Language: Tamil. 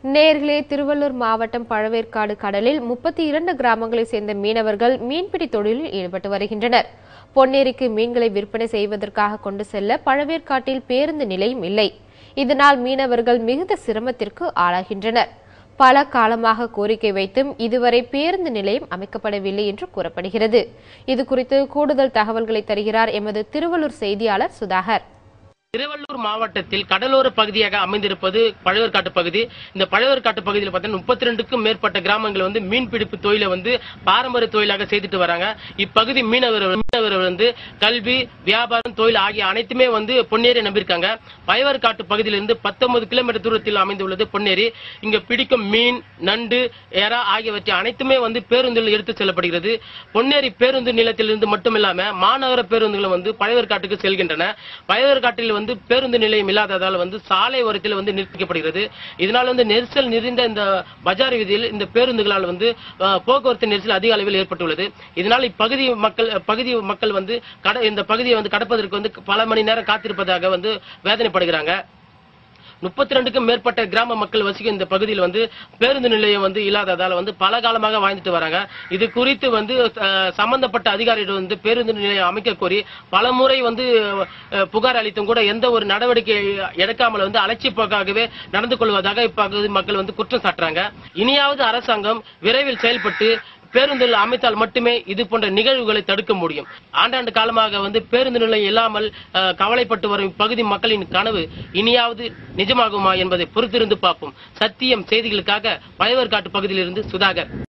நேர்களே, திருவள்ளூர் மாவட்டம் பழவேற்காடு கடலில் 32 கிராமங்களைச் சேர்ந்த மீனவர்கள் மீன்பிடி தொழிலில் ஈடுபட்டு வருகின்றனர். பொன்னேரிக்கு மீன்களை விற்பனை செய்வதற்காக கொண்டு செல்ல பழவேற்காட்டில் பேருந்து நிலையம் இல்லை. இதனால் மீனவர்கள் மிகுந்த சிரமத்திற்கு ஆளாகின்றனர். பல காலமாக கோரிக்கை வைத்தும் இதுவரை பேருந்து நிலையம் அமைக்கப்படவில்லை என்று கூறப்படுகிறது. இதுகுறித்து கூடுதல் தகவல்களை தருகிறார் எமது திருவள்ளூர் செய்தியாளர் சுதாகர். திருவள்ளூர் மாவட்டத்தில் கடலோர பகுதியாக அமைந்திருப்பது பழவேற்காட்டு பகுதி. இந்த பழவேற்காட்டு பகுதியில் பார்த்தீங்கன்னா 32க்கும் மேற்பட்ட கிராமங்கள் மீன்பிடிப்பு தொழிலை பாரம்பரிய தொழிலாக செய்துட்டு வராங்க. இப்பகுதி மீனவர்கள் கல்வி, வியாபாரம், தொழில் ஆகிய அனைத்துமே பொன்னேரி நம்பியிருக்காங்க. பழவேற்காட்டு பகுதியிலிருந்து 19 கிலோமீட்டர் தூரத்தில் அமைந்துள்ளது பொன்னேரி. இங்க பிடிக்கும் மீன், நண்டு, எறா ஆகியவற்றை அனைத்துமே பேருந்தில் எடுத்து செல்லப்படுகிறது. பொன்னேரி பேருந்து நிலையத்திலிருந்து மட்டுமில்லாம மாநகர பேருந்துகள் பழவேற்காட்டுக்கு செல்கின்றன. பழவேற்காட்டில் பேருந்து நிலையம் இல்லாததால் சாலை ஓரத்தில் நிறுத்திக்கப்படுகிறது. இதனால் நெரிசல் நிறைந்த இந்த பஜார் வீதியில் இந்த பேருந்துகளால் போக்குவரத்து நெரிசல் அதிக அளவில் ஏற்பட்டுள்ளது. இதனால் இப்பகுதி மக்கள் இந்த பகுதியை கடப்பதற்கு பல மணி நேரம் காத்திருப்பதாக வேதனைப்படுகிறாங்க. 32க்கும் மேற்பட்ட கிராம மக்கள் வசிக்கும் இந்த பகுதியில் பேருந்து நிலையம் இல்லாததால் பல காலமாக வாழ்ந்துட்டு வராங்க. இது குறித்து சம்பந்தப்பட்ட அதிகாரிகள் பேருந்து நிலையம் அமைக்க கோரி பல முறை புகார் அளித்தும் கூட எந்த ஒரு நடவடிக்கை எடுக்காமல் அலட்சிய போக்காகவே நடந்து கொள்வதாக இப்பகுதி மக்கள் குற்றம் சாட்டுறாங்க. இனியாவது அரசாங்கம் விரைவில் செயல்பட்டு பேருந்துகள் அமைத்தால் மட்டுமே இது போன்ற நிகழ்வுகளை தடுக்க முடியும். ஆண்டாண்டு காலமாக பேருந்து நிலையம் இல்லாமல் கவலைப்பட்டு வரும் பகுதி மக்களின் கனவு இனியாவது நிஜமாகுமா என்பதை பொறுத்திருந்து பார்ப்போம். சத்தியம் செய்திகளுக்காக பழவேற்காட்டு பகுதியிலிருந்து சுதாகர்.